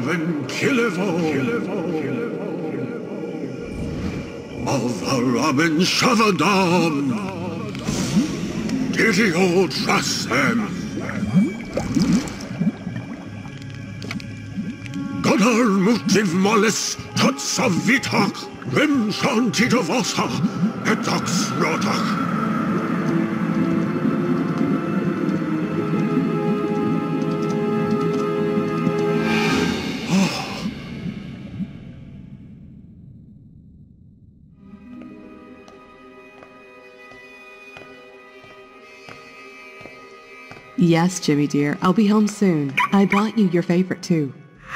Raven Killevo. Robin Shavadam. Didio Trasem. Godar Mutiv Mollis Tutsavitak. Rim Shantitovosa. Edox Rotak. Yes, Jimmy dear, I'll be home soon. I bought you your favorite too.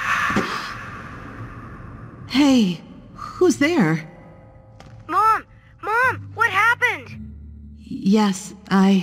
Hey, who's there? Mom! Mom! What happened? Yes, I...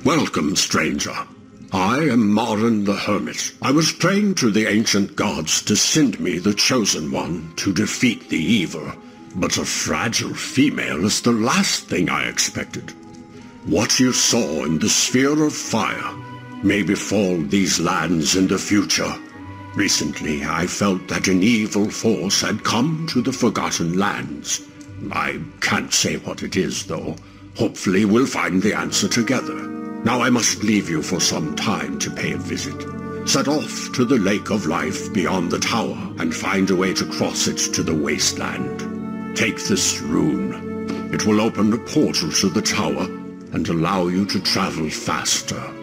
Welcome, stranger. I am Maaron the hermit. I was praying to the ancient gods to send me the chosen one to defeat the evil. But a fragile female is the last thing I expected. What you saw in the sphere of fire may befall these lands in the future. Recently, I felt that an evil force had come to the Forgotten Lands. I can't say what it is, though. Hopefully we'll find the answer together. Now I must leave you for some time to pay a visit. Set off to the Lake of Life beyond the tower and find a way to cross it to the wasteland. Take this rune. It will open a portal to the tower and allow you to travel faster.